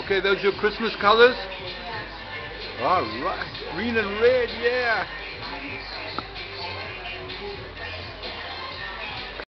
Okay, those your Christmas colors? All right, green and red, yeah.